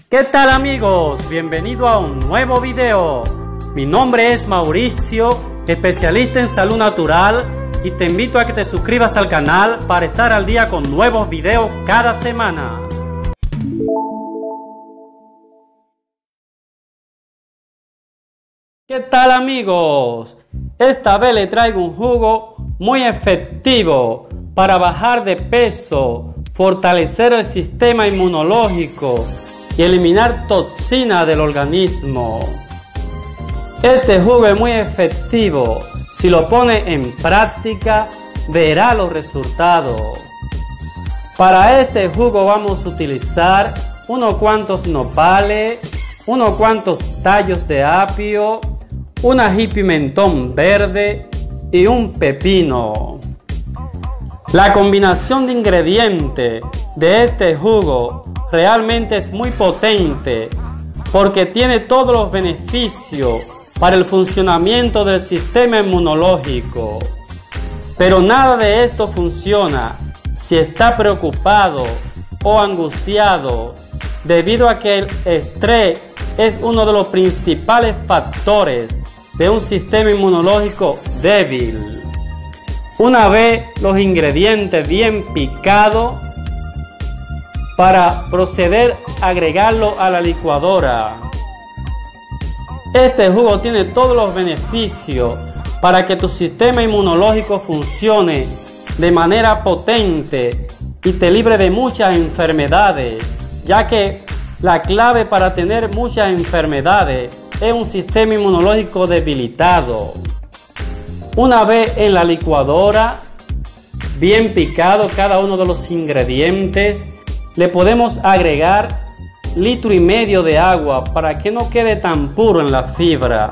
¿Qué tal amigos? Bienvenido a un nuevo video. Mi nombre es Mauricio, especialista en salud natural, y te invito a que te suscribas al canal para estar al día con nuevos videos cada semana. ¿Qué tal amigos? Esta vez le traigo un jugo muy efectivo para bajar de peso, fortalecer el sistema inmunológico y eliminar toxinas del organismo. Este jugo es muy efectivo. Si lo pone en práctica, verá los resultados. Para este jugo vamos a utilizar unos cuantos nopales, unos cuantos tallos de apio, un ají pimentón verde y un pepino. La combinación de ingredientes de este jugo realmente es muy potente porque tiene todos los beneficios para el funcionamiento del sistema inmunológico. Pero nada de esto funciona si está preocupado o angustiado, debido a que el estrés es uno de los principales factores de un sistema inmunológico débil. Una vez los ingredientes bien picados, para proceder a agregarlo a la licuadora. Este jugo tiene todos los beneficios para que tu sistema inmunológico funcione de manera potente y te libre de muchas enfermedades, ya que la clave para tener muchas enfermedades es un sistema inmunológico debilitado. Una vez en la licuadora, bien picado cada uno de los ingredientes, le podemos agregar 1,5 litros de agua para que no quede tan puro en la fibra.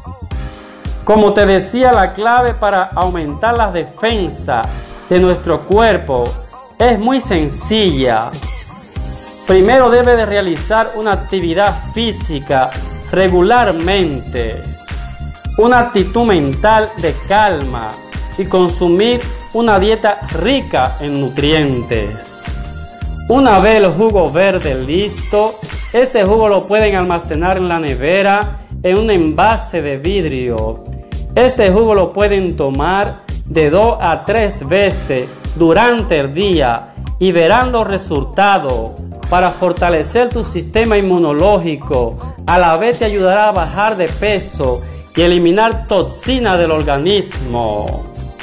Como te decía, la clave para aumentar la defensa de nuestro cuerpo es muy sencilla. Primero debe de realizar una actividad física regularmente, una actitud mental de calma y consumir una dieta rica en nutrientes. Una vez el jugo verde listo, este jugo lo pueden almacenar en la nevera en un envase de vidrio. Este jugo lo pueden tomar de 2 a 3 veces durante el día y verán los resultados para fortalecer tu sistema inmunológico. A la vez te ayudará a bajar de peso y eliminar toxinas del organismo.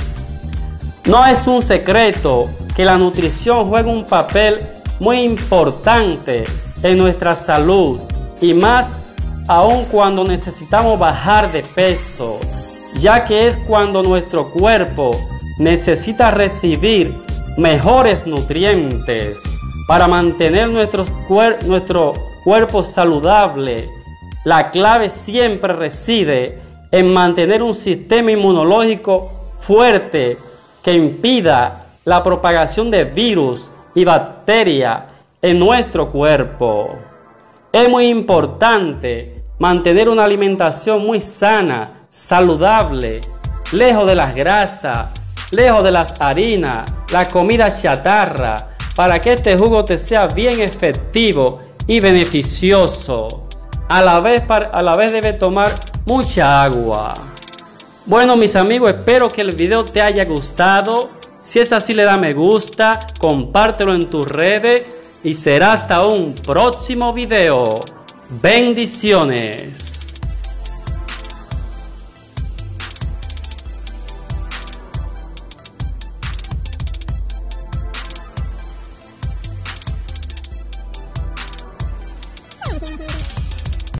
No es un secreto que la nutrición juega un papel muy importante en nuestra salud, y más aún cuando necesitamos bajar de peso, ya que es cuando nuestro cuerpo necesita recibir mejores nutrientes para mantener nuestro cuerpo saludable. La clave siempre reside en mantener un sistema inmunológico fuerte que impida la propagación de virus y bacterias en nuestro cuerpo. Es muy importante mantener una alimentación muy sana, saludable, lejos de las grasas, lejos de las harinas, la comida chatarra, para que este jugo te sea bien efectivo y beneficioso. A la vez debe tomar mucha agua. Bueno mis amigos, espero que el video te haya gustado. Si es así, le da me gusta, compártelo en tus redes y será hasta un próximo video. Bendiciones.